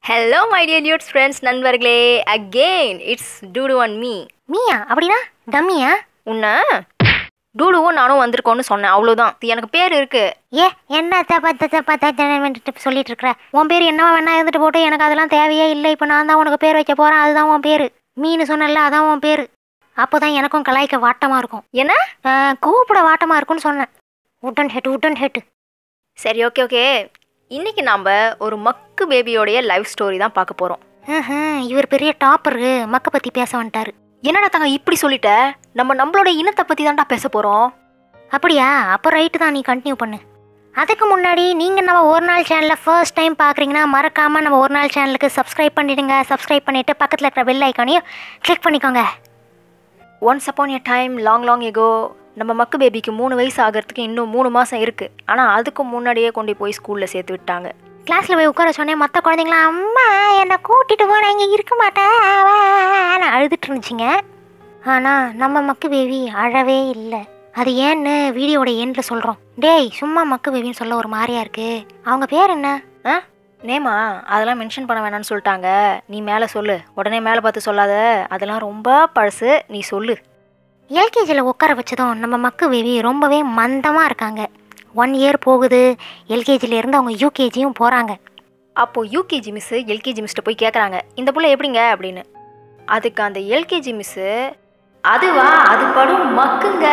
Hello my dear dudes friends நண்பர்களே again it's Dudu and me. மீயா அப்படினா டம்மியா? உன்ன டூடுவும் நானும் வந்திருக்கோன்னு சொன்னேன் அவ்வளோதான். எனக்கு பேர் இருக்கு. என்ன சொல்லிட்டு இருக்கிற? உன் பேர் என்னவா வேணா இருந்துட்டு போட்டு எனக்கு அதெல்லாம் தேவையே இல்லை. இப்போ நான் தான் உனக்கு பேர் வைக்க போறேன். அதுதான் உன் பேரு. மீன் சொன்னல அதான் உன் பேரு. அப்போதான் எனக்கும் கலாய்க்க வாட்டமா இருக்கும். என்ன கூப்பிட வாட்டமா இருக்கும்னு சொன்னேன். உடன் ஹெட். சரி ஓகே இன்னைக்கு நாம் ஒரு மக்கு பேபியோடைய லைஃப் ஸ்டோரி தான் பார்க்க போகிறோம். இவர் பெரிய டாப்பரு. மக்க பற்றி பேச வந்துட்டாரு. என்னடா தாங்க இப்படி சொல்லிட்ட? நம்மளோட இனத்தை பற்றி தான்டா பேச போகிறோம். அப்படியா? அப்போ ரைட்டு தான், நீ கண்டினியூ பண்ணு. அதுக்கு முன்னாடி நீங்கள் நம்ம ஒரு நாள் சேனலில் ஃபர்ஸ்ட் டைம் பார்க்குறீங்கன்னா மறக்காமல் நம்ம ஒரு நாள் சேனலுக்கு சப்ஸ்கிரைப் பண்ணிவிடுங்க. சப்ஸ்கிரைப் பண்ணிவிட்டு பக்கத்தில் இருக்கிற பெல் ஐக்கானையும் கிளிக் பண்ணிக்கோங்க. Once upon a time long ago நம்ம மக்கு பேபிக்கு 3 வயசு ஆகிறதுக்கு இன்னும் 3 மாதம் இருக்குது. ஆனால் அதுக்கு முன்னாடியே கொண்டு போய் ஸ்கூலில் சேர்த்து விட்டாங்க. கிளாஸில் போய் உட்கார சொன்னேன். மற்ற குழந்தைங்களாம் அம்மா என்னை கூட்டிகிட்டு போன இங்கே இருக்க மாட்டேன் அழுதுட்டு இருந்துச்சிங்க. ஆனால் நம்ம மக்கு பேபி அழவே இல்லை. அது ஏன்னு வீடியோட எண்டில் சொல்கிறோம். டேய் சும்மா மக்கு பேபின்னு சொல்ல ஒரு மாதிரியா இருக்குது. அவங்க பேர் என்ன? நேமா அதெல்லாம் மென்ஷன் பண்ண வேணாம்னு சொல்லிட்டாங்க. நீ மேலே சொல்லு. உடனே மேலே பார்த்து சொல்லாத, அதெல்லாம் ரொம்ப பழசு. நீ சொல்லு. எல்கேஜியில் உட்கார வச்சதும் நம்ம மக்கு பேபி ரொம்பவே மந்தமாக இருக்காங்க. 1 இயர் போகுது. எல்கேஜிலேருந்து அவங்க யூகேஜியும் போகிறாங்க. அப்போது யூகேஜி மிஸ்ஸு எல்கேஜி மிஸ்ட்டை போய் கேட்குறாங்க, இந்த பிள்ளை எப்படிங்க அப்படின்னு. அதுக்கு அந்த எல்கேஜி மிஸ்ஸு, அதுவா அது படும் மக்குங்க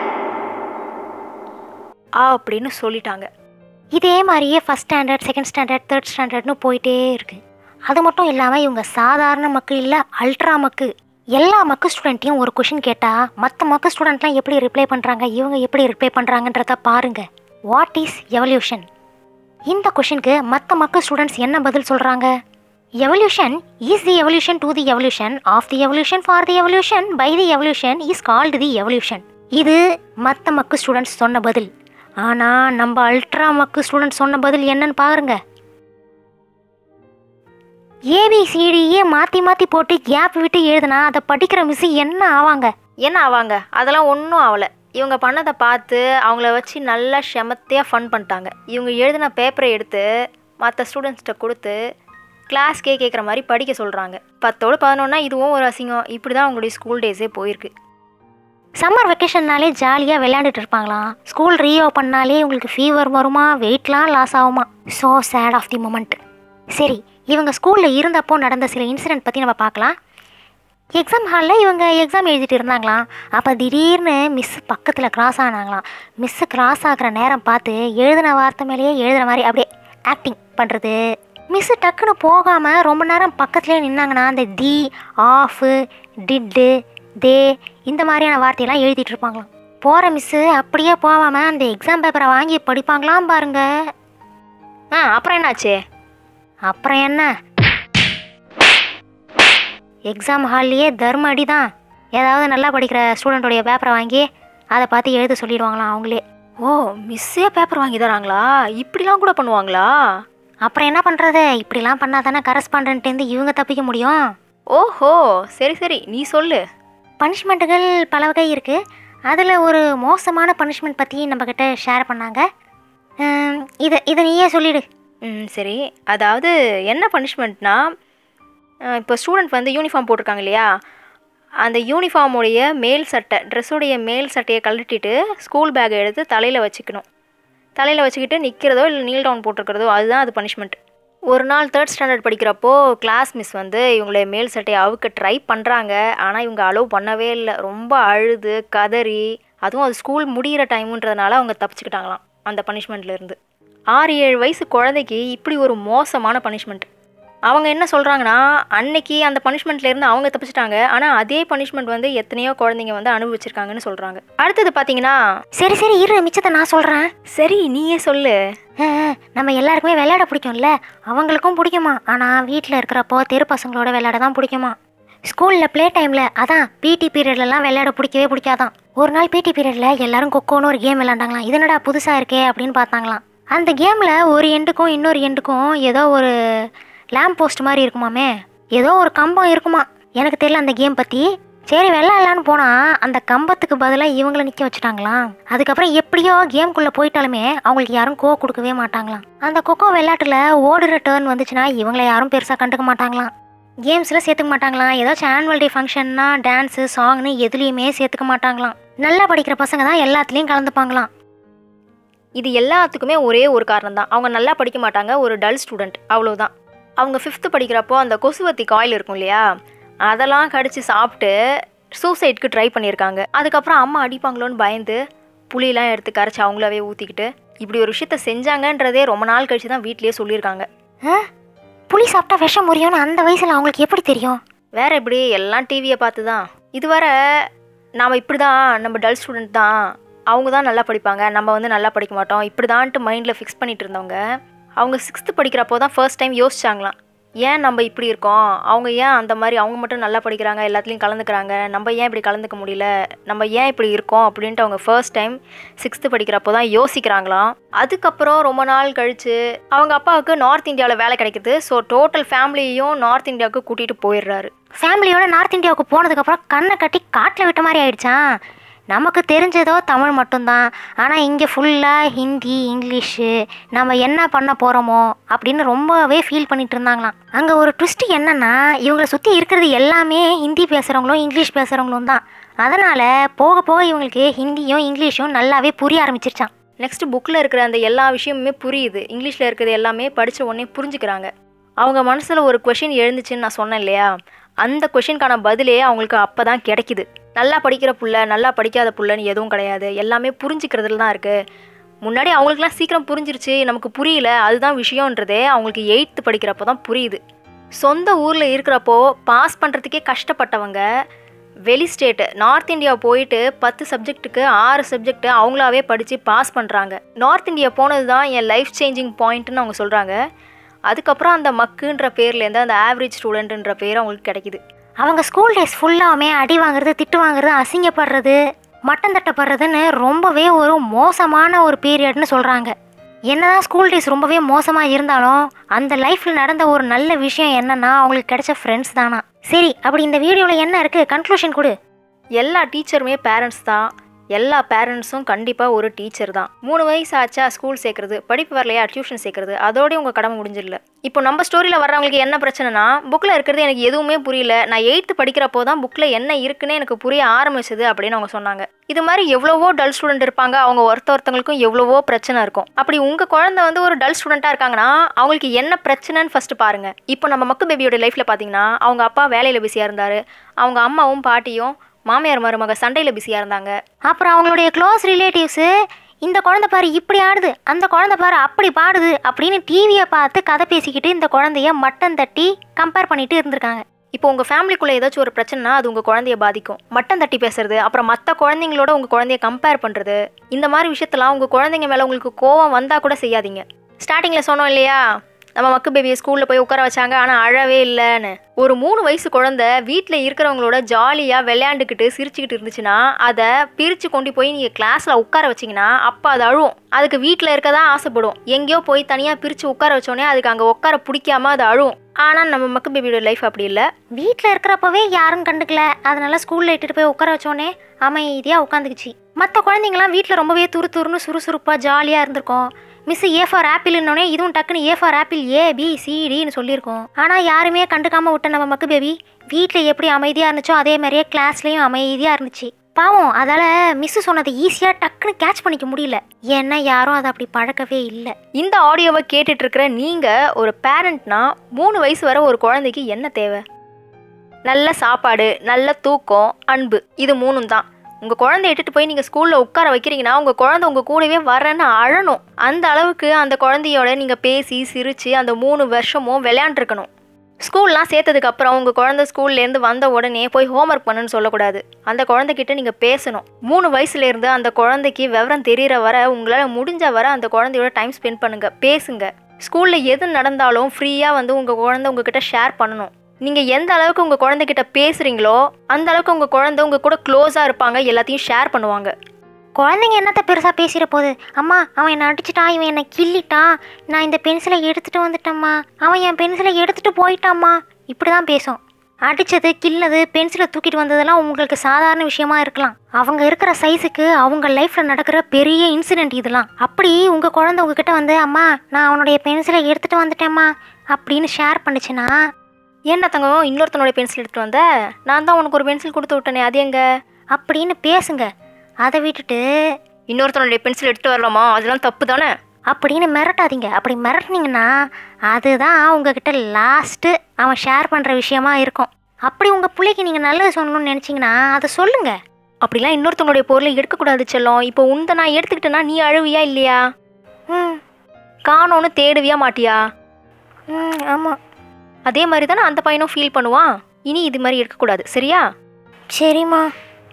அப்படின்னு சொல்லிட்டாங்க. இதே மாதிரியே first standard, second standard, third ஸ்டாண்டர்ட்னு போயிட்டே இருக்குது. அது மட்டும் இல்லாமல் இவங்க சாதாரண மக்கு இல்லை, அல்ட்ரா மக்கு. எல்லா மக்கு ஸ்டூடெண்ட்டையும் ஒரு கொஷின் கேட்டால் மற்ற மக்கு ஸ்டூடெண்ட்லாம் எப்படி ரிப்ளை பண்ணுறாங்க, இவங்க எப்படி ரிப்ளை பண்ணுறாங்கன்றத பாருங்கள். What is evolution? இந்த கொஷினுக்கு மற்ற மக்கு ஸ்டூடெண்ட்ஸ் என்ன பதில் சொல்கிறாங்க? Evolution is the evolution to the evolution of the evolution for the evolution by the evolution is called the evolution. இது மற்ற மக்கு ஸ்டூடெண்ட்ஸ் சொன்ன பதில். ஆனால் நம்ம அல்ட்ரா மக்கு ஸ்டூடெண்ட்ஸ் சொன்ன பதில் என்னன்னு பாருங்க. ஏபிசிடியே மாற்றி போட்டு கேப் விட்டு எழுதுனா அதை படிக்கிற மிஸ் என்ன ஆவாங்க? அதெல்லாம் ஒன்றும் ஆகலை. இவங்க பண்ணதை பார்த்து அவங்கள வச்சு நல்லா செமத்தையாக ஃபன் பண்ணிட்டாங்க. இவங்க எழுதின பேப்பரை எடுத்து மற்ற ஸ்டூடெண்ட்ஸ்கிட்ட கொடுத்து கிளாஸ்க்கே கேட்குற மாதிரி படிக்க சொல்கிறாங்க. 10ஓடு 11னா இதுவும் ஒரு அசிங்கம். இப்படி தான் அவங்களுடைய ஸ்கூல் டேஸே போயிருக்கு. சம்மர் வெக்கேஷன்னாலே ஜாலியாக விளையாண்டுட்டு இருப்பாங்களாம். ஸ்கூல் ரீஓப்பன்னாலே உங்களுக்கு ஃபீவர் வருமா, வெயிட்லாம் லாஸ் ஆகுமா. So sad of the moment. சரி, இவங்க ஸ்கூலில் இருந்தப்போ நடந்த சில இன்சிடென்ட் பற்றி நம்ம பார்க்கலாம். எக்ஸாம் ஹாலில் இவங்க எக்ஸாம் எழுதிட்டு இருந்தாங்களாம். அப்போ திடீர்னு மிஸ்ஸு பக்கத்தில் கிராஸ் ஆனாங்களாம். மிஸ்ஸு கிராஸ் ஆகிற நேரம் பார்த்து எழுதின வார்த்தை மேலேயே எழுதுகிற மாதிரி அப்படியே ஆக்டிங் பண்ணுறது. மிஸ்ஸு டக்குன்னு போகாமல் ரொம்ப நேரம் பக்கத்துலேயே நின்னாங்கன்னா அந்த தி, ஆஃபு, டிட்டு, தே இந்த மாதிரியான வார்த்தையெல்லாம் எழுதிட்டு இருப்பாங்களாம். போகிற மிஸ்ஸு அப்படியே போகாமல் அந்த எக்ஸாம் பேப்பரை வாங்கி படிப்பாங்களாம் பாருங்க. அப்புறம் என்னாச்சு? அப்புறம் என்ன, எக்ஸாம் ஹால்லையே தர்ம அடி தான். ஏதாவது நல்லா படிக்கிற ஸ்டூடெண்ட்டோடைய பேப்பரை வாங்கி அதை பார்த்து எழுத சொல்லிடுவாங்களாம் அவங்களே. ஓ, மிஸ்ஸே பேப்பர் வாங்கி தராங்களா? இப்படிலாம் கூட பண்ணுவாங்களா? அப்புறம் என்ன பண்ணுறது? இப்படிலாம் பண்ணால் தானே கரஸ்பாண்டன்ட்டேருந்து இவங்க தப்பிக்க முடியும். ஓஹோ, சரி நீ சொல்லு. பனிஷ்மெண்ட்டுகள் பல வகை இருக்குது. அதில் ஒரு மோசமான பனிஷ்மெண்ட் பற்றி நம்மக்கிட்ட ஷேர் பண்ணாங்க. இதை நீயே சொல்லிவிடு. சரி, அதாவது என்ன பனிஷ்மெண்ட்னா, இப்போ ஸ்டூடெண்ட் வந்து யூனிஃபார்ம் போட்டிருக்காங்க இல்லையா, அந்த யூனிஃபார்முடைய மேல் சட்டை, ட்ரெஸ்ஸுடைய மேல் சட்டையை கழட்டிட்டு ஸ்கூல் பேக்கை எடுத்து தலையில் வச்சுக்கணும். தலையில் வச்சுக்கிட்டு நிற்கிறதோ இல்லை நீல் டவுன் போட்டிருக்கிறதோ, அதுதான் அது பனிஷ்மெண்ட். ஒரு நாள் 3rd ஸ்டாண்டர்ட் படிக்கிறப்போ கிளாஸ் மிஸ் வந்து இவங்களுடைய மேல் சட்டையை அவுக்க ட்ரை பண்ணுறாங்க. ஆனால் இவங்க அலோவ் பண்ணவே இல்லை. ரொம்ப அழுது கதறி, அதுவும் அது ஸ்கூல் முடிகிற டைமுன்றதுனால அவங்க தப்பிச்சுக்கிட்டாங்களாம் அந்த பனிஷ்மெண்ட்லேருந்து. 6-7 வயசு குழந்தைக்கு இப்படி ஒரு மோசமான பனிஷ்மெண்ட். அவங்க என்ன சொல்கிறாங்கன்னா, அன்னைக்கு அந்த பனிஷ்மெண்ட்லேருந்து அவங்க தப்பிச்சிட்டாங்க. ஆனால் அதே பனிஷ்மெண்ட் வந்து எத்தனையோ குழந்தைங்க வந்து அனுபவிச்சிருக்காங்கன்னு சொல்கிறாங்க. அடுத்தது பார்த்தீங்கன்னா, சரி இரு, மிச்சத்தை நான் சொல்கிறேன். சரி நீயே சொல்லு. நம்ம எல்லாருக்குமே விளையாட பிடிக்கும்ல, அவங்களுக்கும் பிடிக்குமா. ஆனால் வீட்டில் இருக்கிறப்போ தெரு பசங்களோட விளையாட தான் பிடிக்குமா. ஸ்கூலில் ப்ளே டைமில் அதான் பிடி பீரியட்லலாம் விளையாட பிடிக்கவே பிடிக்காதான். ஒரு நாள் பிடி பீரியடில் எல்லாரும் கொக்கோன்னு ஒரு கேம் விளையாண்டாங்களாம். இது என்னடா புதுசாக இருக்கே அப்படின்னு பார்த்தாங்களாம். அந்த கேமில் ஒரு எண்டுக்கும் இன்னொரு எண்டுக்கும் ஏதோ ஒரு லேம்ப் போஸ்ட் மாதிரி இருக்குமாமே, ஏதோ ஒரு கம்பம் இருக்குமா. எனக்கு தெரியல அந்த கேம் பற்றி. சரி விளையாடலான்னு போனால் அந்த கம்பத்துக்கு பதிலாக இவங்களை நிற்க வச்சுட்டாங்களாம். அதுக்கப்புறம் எப்படியோ கேம்குள்ளே போயிட்டாலுமே அவங்களுக்கு யாரும் கொடுக்கவே மாட்டாங்களாம். அந்த கொக்கோ விளையாட்டில் ஓடுற டேர்ன் வந்துச்சுன்னா இவங்களை யாரும் பெருசாக கண்டுக்க மாட்டாங்களாம். கேம்ஸில் சேர்த்துக்க மாட்டாங்களாம். ஏதாச்சும் ஆனுவல் டே ஃபங்க்ஷன்னா டான்ஸு சாங்னு எதுலேயுமே சேர்த்துக்க மாட்டாங்களாம். நல்லா படிக்கிற பசங்க தான் எல்லாத்துலேயும் கலந்துப்பாங்களாம். இது எல்லாத்துக்குமே ஒரே ஒரு காரணம் தான். அவங்க நல்லா படிக்க மாட்டாங்க, ஒரு டல் ஸ்டூடெண்ட், அவ்வளோதான். அவங்க 5th படிக்கிறப்போ அந்த கொசுவத்தி காயில் இருக்கும் இல்லையா, அதெல்லாம் கடிச்சு சாப்பிட்டு சூசைட்க்கு ட்ரை பண்ணியிருக்காங்க. அதுக்கப்புறம் அம்மா அடிப்பாங்களோன்னு பயந்து புளியெலாம் எடுத்து கரைச்சி அவங்களாவே ஊற்றிக்கிட்டு இப்படி ஒரு விஷயத்த செஞ்சாங்கன்றதே ரொம்ப நாள் கழிச்சு தான் வீட்லேயே சொல்லியிருக்காங்க. புளி சாப்பிட்டா விஷம் முறியும்னு அந்த வயசில் அவங்களுக்கு எப்படி தெரியும்? வேற எப்படி, எல்லாம் டிவியை பார்த்து தான். இதுவரை நாம் இப்படி தான், நம்ம டல் ஸ்டூடெண்ட் தான், அவங்க தான் நல்லா படிப்பாங்க, நம்ம வந்து நல்லா படிக்க மாட்டோம், இப்படி தான்ட்டு மைண்டில் ஃபிக்ஸ் பண்ணிட்டு இருந்தவங்க அவங்க 6th படிக்கிறப்போ தான் ஃபர்ஸ்ட் டைம் யோசிச்சாங்களாம், ஏன் நம்ம இப்படி இருக்கோம், அவங்க ஏன் அந்த மாதிரி அவங்க மட்டும் நல்லா படிக்கிறாங்க, எல்லாத்துலேயும் கலந்துக்கிறாங்க, நம்ம ஏன் இப்படி கலந்துக்க முடியல, நம்ம ஏன் இப்படி இருக்கோம் அப்படின்ட்டு அவங்க ஃபர்ஸ்ட் டைம் 6th படிக்கிறப்போ தான் யோசிக்கிறாங்களாம். அதுக்கப்புறம் ரொம்ப நாள் கழித்து அவங்க அப்பாவுக்கு நார்த் இந்தியாவில் வேலை கிடைக்குது. ஸோ டோட்டல் ஃபேமிலியையும் நார்த் இந்தியாவுக்கு கூட்டிகிட்டு போயிடுறாரு. ஃபேமிலியோட நார்த் இந்தியாவுக்கு போனதுக்கப்புறம் கண்ணை கட்டி காட்டில் விட்ட மாதிரி ஆயிடுச்சான். நமக்கு தெரிஞ்சதோ தமிழ் மட்டும்தான், ஆனால் இங்கே ஃபுல்லாக ஹிந்தி இங்கிலீஷு, நம்ம என்ன பண்ண போகிறோமோ அப்படின்னு ரொம்பவே ஃபீல் பண்ணிட்டு இருந்தாங்களாம். அங்கே ஒரு ட்விஸ்ட் என்னென்னா, இவங்களை சுற்றி இருக்கிறது எல்லாமே ஹிந்தி பேசுகிறவங்களும் இங்கிலீஷ் பேசுகிறவங்களும் தான். அதனால் போக போக இவங்களுக்கு ஹிந்தியும் இங்கிலீஷும் நல்லாவே புரிய ஆரம்பிச்சிருச்சான். நெக்ஸ்ட் புக்கில் இருக்கிற அந்த எல்லா விஷயமுமே புரியுது, இங்கிலீஷில் இருக்கிறது எல்லாமே படித்த உடனே புரிஞ்சுக்கிறாங்க. அவங்க மனசில் ஒரு கொஷின் எழுந்துச்சுன்னு நான் சொன்னேன் இல்லையா, அந்த கொஷினுக்கான பதிலே அவங்களுக்கு அப்போ தான் கிடைக்குது. நல்லா படிக்கிற புள்ள நல்லா படிக்காத புள்ளன்னு எதுவும் கிடையாது, எல்லாமே புரிஞ்சுக்கிறதுல தான் இருக்குது. முன்னாடி அவங்களுக்குலாம் சீக்கிரம் புரிஞ்சிருச்சு, நமக்கு புரியல, அதுதான் விஷயன்றதே அவங்களுக்கு 8th படிக்கிறப்போ தான் புரியுது. சொந்த ஊரில் இருக்கிறப்போ பாஸ் பண்ணுறதுக்கே கஷ்டப்பட்டவங்க வெளி ஸ்டேட்டு நார்த் இந்தியா போயிட்டு 10 சப்ஜெக்ட்டுக்கு 6 சப்ஜெக்ட் அவங்களாவே படித்து பாஸ் பண்ணுறாங்க. நார்த் இந்தியா போனது தான் என் லைஃப் சேஞ்சிங் பாயிண்ட்டுன்னு அவங்க சொல்கிறாங்க. அதுக்கப்புறம் அந்த மக்குன்ற பேர்லேருந்து அந்த ஆவரேஜ் ஸ்டூடெண்ட்டுன்ற பேர் அவங்களுக்கு கிடைக்கிது. அவங்க ஸ்கூல் டேஸ் ஃபுல்லாமே அடி வாங்குறது, திட்டு வாங்குறது, அசிங்கப்படுறது, மட்டம் தட்டப்படுறதுன்னு ரொம்பவே ஒரு மோசமான ஒரு பீரியட்னு சொல்கிறாங்க. என்னதான் ஸ்கூல் டேஸ் ரொம்பவே மோசமாக இருந்தாலும் அந்த லைஃப்பில் நடந்த ஒரு நல்ல விஷயம் என்னன்னா அவங்களுக்கு கிடைச்ச ஃப்ரெண்ட்ஸ் தானா. சரி, அப்படி இந்த வீடியோவில் என்ன இருக்குது, கன்க்ளூஷன் கொடு. எல்லா டீச்சருமே பேரண்ட்ஸ் தான், எல்லா பேரண்ட்ஸும் கண்டிப்பாக ஒரு டீச்சர் தான். 3 வயசு ஆச்சா ஸ்கூல் சேர்க்குறது, படிப்பு வரலையா டியூஷன் சேர்க்குறது, அதோடய உங்கள் கடமை முடிஞ்சிடல. இப்போ நம்ம ஸ்டோரியில் வர்றவங்களுக்கு என்ன பிரச்சனைனா, புக்கில் இருக்கிறது எனக்கு எதுவுமே புரியல, நான் 8th படிக்கிறப்போ தான் புக்கில் என்ன இருக்குன்னு எனக்கு புரிய ஆரம்பிச்சது அப்படின்னு அவங்க சொன்னாங்க. இது மாதிரி எவ்வளவோ டல் ஸ்டூடெண்ட் இருப்பாங்க, அவங்க ஒருத்தவங்களுக்கும் எவ்வளவோ பிரச்சனை இருக்கும். அப்படி உங்கள் குழந்தை வந்து ஒரு டல் ஸ்டூடெண்ட்டாக இருக்காங்கன்னா அவங்களுக்கு என்ன பிரச்சனைன்னு ஃபஸ்ட்டு பாருங்கள். இப்போ நம்ம மக்கு பேபியோட லைஃப்பில் பார்த்தீங்கன்னா அவங்க அப்பா வேலையில் பிஸியாக இருந்தார், அவங்க அம்மாவும் பாட்டியும் மாமியார் மருமக சண்டையில் பிஸியாக இருந்தாங்க. அப்புறம் அவங்களுடைய க்ளோஸ் ரிலேட்டிவ்ஸு இந்த குழந்தை பாரு இப்படி ஆடுது, அந்த குழந்தை பாரு அப்படி பாடுது அப்படின்னு டிவியை பார்த்து கதை பேசிக்கிட்டு இந்த குழந்தைய மட்டம் தட்டி கம்பேர் பண்ணிட்டு இருந்திருக்காங்க. இப்போ உங்கள் ஃபேமிலிக்குள்ளே ஏதாச்சும் ஒரு பிரச்சனைனா அது உங்கள் குழந்தைய பாதிக்கும். மட்டம் தட்டி பேசுறது, அப்புறம் மற்ற குழந்தைங்களோட உங்கள் குழந்தைய கம்பேர் பண்ணுறது, இந்த மாதிரி விஷயத்தெல்லாம் உங்கள் குழந்தைங்க மேலே உங்களுக்கு கோவம் வந்தால் கூட செய்யாதீங்க. ஸ்டார்டிங்கில் சொன்னோம் இல்லையா, நம்ம மக்கு பேபியை ஸ்கூலில் போய் உட்கார வச்சாங்க ஆனால் அழவே இல்லைன்னு. ஒரு 3 வயசு குழந்தை வீட்டில் இருக்கிறவங்களோட ஜாலியாக விளையாண்டுக்கிட்டு சிரிச்சுக்கிட்டு இருந்துச்சுன்னா அதை பிரித்து கொண்டு போய் நீங்கள் கிளாஸில் உட்கார வச்சிங்கன்னா அப்போ அது அழுவும். அதுக்கு வீட்டில் இருக்க தான் ஆசைப்படும். எங்கேயோ போய் தனியாக பிரித்து உட்கார வச்சோடனே அதுக்கு அங்கே உட்கார பிடிக்காம அது அழுவும். ஆனால் நம்ம மக்கு பேபியோட லைஃப் அப்படி இல்லை. வீட்டில் இருக்கிறப்பவே யாரும் கண்டுக்கல, அதனால ஸ்கூலில் இட்டுட்டு போய் உட்கார வச்சோடனே அமைதியாக உட்காந்துக்குச்சு. மற்ற குழந்தைங்களாம் வீட்டில் ரொம்பவே துருன்னு சுறுசுறுப்பாக ஜாலியாக இருந்திருக்கும். மிஸ் ஏ ஃபார் ஆப்பிள்னோடனே இதுவும் டக்குன்னு ஏ ஃபார் ஆப்பிள் ABCDன்னு சொல்லியிருக்கோம். ஆனால் யாருமே கண்டுக்காமல் விட்ட நம்ம மக்கு பேபி வீட்டில் எப்படி அமைதியாக இருந்துச்சோ அதே மாதிரியே கிளாஸ்லேயும் அமைதியாக இருந்துச்சு. பாவம், அதால் மிஸ்ஸு சொன்னதை ஈஸியாக டக்குன்னு கேட்ச் பண்ணிக்க முடியல, ஏன்னா யாரும் அதை அப்படி பழக்கவே இல்லை. இந்த ஆடியோவை கேட்டுட்டு இருக்கிற நீங்கள் ஒரு பேரண்ட்னா 3 வயசு வரை ஒரு குழந்தைக்கு என்ன தேவை? நல்ல சாப்பாடு, நல்ல தூக்கம், அன்பு, இது 3 தான். உங்கள் குழந்தைய இட்டுட்டு போய் நீங்கள் ஸ்கூலில் உட்கார வைக்கிறீங்கன்னா உங்கள் குழந்தை உங்கள் கூடவே வரேன்னு அழணும். அந்த அளவுக்கு அந்த குழந்தையோட நீங்கள் பேசி சிரித்து அந்த 3 வருஷமும் விளையாண்டுருக்கணும். ஸ்கூல்லாம் சேர்த்ததுக்கப்புறம் உங்கள் குழந்தை ஸ்கூல்லேருந்து வந்த உடனே போய் ஹோம்ஒர்க் பண்ணுன்னு சொல்லக்கூடாது. அந்த குழந்தைகிட்ட நீங்கள் பேசணும். 3 வயசுலேருந்து அந்த குழந்தைக்கு விவரம் தெரிகிற வர உங்களால் முடிஞ்ச வர அந்த குழந்தையோட டைம் ஸ்பெண்ட் பண்ணுங்கள், பேசுங்க. ஸ்கூலில் எது நடந்தாலும் ஃப்ரீயாக வந்து உங்கள் குழந்தை உங்ககிட்ட ஷேர் பண்ணணும். நீங்கள் எந்த அளவுக்கு உங்கள் குழந்தைகிட்ட பேசுகிறீங்களோ அந்த அளவுக்கு உங்கள் குழந்தை உங்கள் கூட க்ளோஸாக இருப்பாங்க, எல்லாத்தையும் ஷேர் பண்ணுவாங்க. குழந்தைங்க என்னத்தை பெருசாக பேசிட போகுது, அம்மா அவன் என்னை அடிச்சிட்டான், இவன் என்னை கிள்ளிட்டான், நான் இந்த பென்சிலை எடுத்துகிட்டு வந்துட்டேம்மா, அவன் என் பென்சிலை எடுத்துகிட்டு போயிட்டாம்மா, இப்படி தான் பேசும். அடித்தது கிள்ளது பென்சிலை தூக்கிட்டு வந்ததெல்லாம் உங்களுக்கு சாதாரண விஷயமா இருக்கலாம். அவங்க இருக்கிற சைஸுக்கு அவங்க லைஃப்பில் நடக்கிற பெரிய இன்சிடெண்ட் இதெல்லாம். அப்படி உங்கள் குழந்தை உங்ககிட்ட வந்து அம்மா நான் அவனுடைய பென்சிலை எடுத்துகிட்டு வந்துட்டேம்மா அப்படின்னு ஷேர் பண்ணுச்சுன்னா, என்ன தங்கம் இன்னொருத்தனுடைய பென்சில் எடுத்துகிட்டு வந்த? நான் தான் உனக்கு ஒரு பென்சில் கொடுத்து விட்டேனே, அது எங்க அப்படின்னு பேசுங்க. அதை விட்டுட்டு இன்னொருத்தனுடைய பென்சில் எடுத்துகிட்டு வரலாமா, அதெல்லாம் தப்பு தானே அப்படின்னு மிரட்டாதீங்க. அப்படி மிரட்டினீங்கன்னா அதுதான் உங்ககிட்ட லாஸ்ட்டு அவன் ஷேர் பண்ணுற விஷயமா இருக்கும். அப்படி உங்கள் பிள்ளைக்கு நீங்கள் நல்லது சொல்லணும்னு நினச்சிங்கன்னா அதை சொல்லுங்கள். அப்படிலாம் இன்னொருத்தவங்களுடைய பொருளை எடுக்கக்கூடாது செல்லம். இப்போ உந்த நான் எடுத்துக்கிட்டேன்னா நீ அழுவியா இல்லையா? காணோன்னு தேடுவியா மாட்டியா? ஆமாம். அதே மாதிரி தானே அந்த பையனும் ஃபீல் பண்ணுவான். இனி இது மாதிரி எடுக்கக்கூடாது, சரியா? சரிம்மா.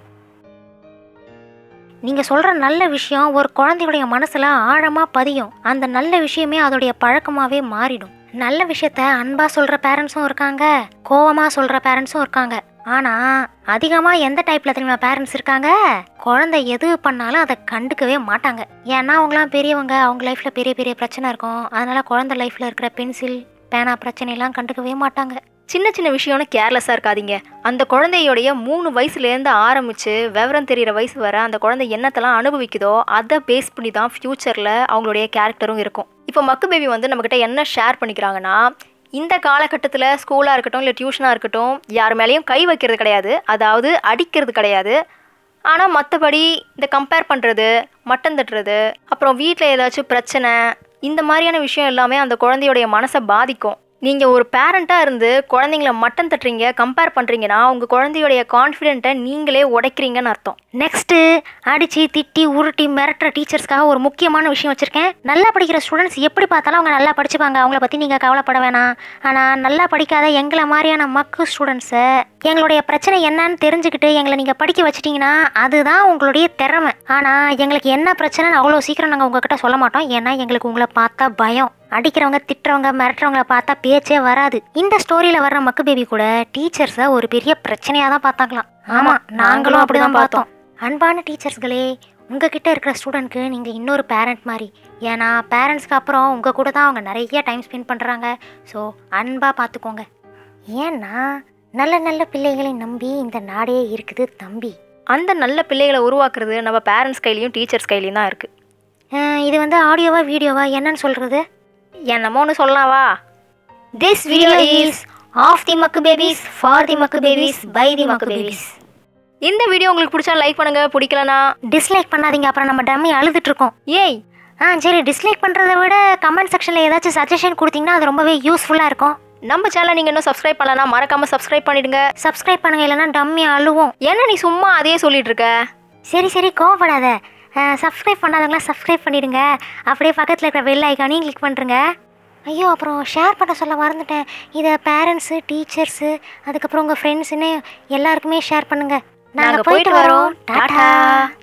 நீங்கள் சொல்கிற நல்ல விஷயம் ஒரு குழந்தையுடைய மனசில் ஆழமாக பதியும். அந்த நல்ல விஷயமே அதோடைய பழக்கமாகவே மாறிடும். நல்ல விஷயத்த அன்பாக சொல்கிற பேரண்ட்ஸும் இருக்காங்க, கோவமாக சொல்கிற பேரண்ட்ஸும் இருக்காங்க. ஆனால் அதிகமாக எந்த டைப்பில் தெரியுமா பேரண்ட்ஸ் இருக்காங்க? குழந்தை எது பண்ணாலும் அதை கண்டுக்கவே மாட்டாங்க. ஏன்னா அவங்களாம் பெரியவங்க, அவங்க லைஃப்பில் பெரிய பெரிய பிரச்சனை இருக்கும். அதனால் குழந்தை லைஃப்பில் இருக்கிற பென்சில் பேனா பிரச்சனையெல்லாம் கண்டுக்கவே மாட்டாங்க. சின்ன சின்ன விஷயம்னு கேர்லெஸ்ஸாக இருக்காதீங்க. அந்த குழந்தையோடைய 3 வயசுலேருந்து ஆரம்பித்து விவரம் தெரிகிற வயசு வர அந்த குழந்தை என்னத்தெல்லாம் அனுபவிக்குதோ அதை பேஸ் பண்ணி தான் ஃப்யூச்சரில் அவங்களுடைய கேரக்டரும் இருக்கும். இப்போ மக்கு பேபி வந்து நம்மக்கிட்ட என்ன ஷேர் பண்ணிக்கிறாங்கன்னா, இந்த காலகட்டத்தில் ஸ்கூலாக இருக்கட்டும் இல்லை டியூஷனாக இருக்கட்டும் யார் மேலேயும் கை வைக்கிறது கிடையாது, அதாவது அடிக்கிறது கிடையாது. ஆனால் மற்றபடி இந்த கம்பேர் பண்ணுறது, மட்டம் தட்டுறது, அப்புறம் வீட்டில் ஏதாச்சும் பிரச்சனை, இந்த மாதிரியான விஷயம் எல்லாமே அந்த குழந்தையோடைய மனசை பாதிக்கும். நீங்கள் ஒரு பேரண்ட்டாக இருந்து குழந்தைங்கள மட்டம் தட்டுறீங்க, கம்பேர் பண்ணுறீங்கன்னா உங்கள் குழந்தையோடைய கான்ஃபிடென்ட்டை நீங்களே உடைக்கிறீங்கன்னு அர்த்தம். நெக்ஸ்ட்டு அடித்து திட்டி உருட்டி மிரட்டுற டீச்சர்ஸ்க்காக ஒரு முக்கியமான விஷயம் வச்சுருக்கேன். நல்லா படிக்கிற ஸ்டூடெண்ட்ஸ் எப்படி பார்த்தாலும் அவங்க நல்லா படிச்சுப்பாங்க, அவங்கள பற்றி நீங்கள் கவலைப்பட வேணாம். ஆனால் நல்லா படிக்காத எங்களை மாதிரியான மக்கு ஸ்டூடெண்ட்ஸை எங்களுடைய பிரச்சனை என்னன்னு தெரிஞ்சுக்கிட்டு எங்களை நீங்கள் படிக்க வச்சிட்டிங்கன்னா அதுதான் உங்களுடைய திறமை. ஆனால் எங்களுக்கு என்ன பிரச்சனைன்னு அவ்வளோ சீக்கிரம் நாங்கள் உங்ககிட்ட சொல்ல மாட்டோம். ஏன்னா எங்களுக்கு உங்களை பார்த்தா பயம். அடிக்கிறவங்க திட்டுறவங்க மிரட்டுறவங்கள பார்த்தா பேச்சே வராது. இந்த ஸ்டோரியில் வர்ற மக்கு பேபி கூட டீச்சர்ஸை ஒரு பெரிய பிரச்சனையாக தான் பார்த்தாங்களாம். ஆமாம், நாங்களும் அப்படி தான் பார்த்தோம். அன்பான டீச்சர்ஸ்களே, உங்ககிட்ட இருக்கிற ஸ்டூடெண்ட்க்கு நீங்கள் இன்னொரு பேரண்ட் மாதிரி. ஏன்னா பேரண்ட்ஸ்க்கு அப்புறம் உங்கள் கூட தான் அவங்க நிறைய டைம் ஸ்பெண்ட் பண்ணுறாங்க. ஸோ அன்பாக பார்த்துக்கோங்க. ஏன்னா நல்ல நல்ல பிள்ளைகளை நம்பி இந்த நாடே இருக்குது தம்பி. அந்த நல்ல பிள்ளைகளை உருவாக்குறது நம்ம பேரண்ட்ஸ் கையிலையும் டீச்சர்ஸ் கையிலையும் தான் இருக்குது. இது வந்து ஆடியோவா வீடியோவா என்னன்னு சொல்கிறது? என்னமோ ஒன்று சொல்லலாவா? This video is of the Makku Babies, for the Makku Babies, by the Makku Babies. இந்த வீடியோ உங்களுக்கு பிடிச்சா லைக் பண்ணுங்க, பிடிக்கலனா டிஸ்லைக் பண்ணாதீங்க. அப்புறம் நம்ம டம்மி அழுதுட்டு இருக்கோம். ஏய் சரி, டிஸ்லைக் பண்ணுறதை விட கமெண்ட் செக்ஷனில் ஏதாச்சும் சஜஷன் கொடுத்தீங்கன்னா அது ரொம்பவே யூஸ்ஃபுல்லாக இருக்கும். நம்ம சேனலை நீங்கள் இன்னும் சப்ஸ்கிரைப் பண்ணலனா மறக்காமல் சப்ஸ்கிரைப் பண்ணிடுங்க. சப்ஸ்கிரைப் பண்ணுங்க, இல்லைன்னா டம்மி அழுவோம். என்ன நீ சும்மா அதையே சொல்லிட்டு இருக்க? சரி கோவப்படாத. சப்ஸ்கிரைப் பண்ணாதவங்களாம் சப்ஸ்கிரைப் பண்ணிடுங்க. அப்படியே பக்கத்தில் இருக்கிற பெல் ஐக்கானையும் கிளிக் பண்ணுறங்க. ஐயோ, அப்புறம் ஷேர் பண்ண சொல்ல மறந்துட்டேன். இதை பேரண்ட்ஸு, டீச்சர்ஸு, அதுக்கப்புறம் உங்கள் ஃப்ரெண்ட்ஸுன்னு எல்லாருக்குமே ஷேர் பண்ணுங்கள். நாங்கள் போயிட்டு வரோம். டாடா.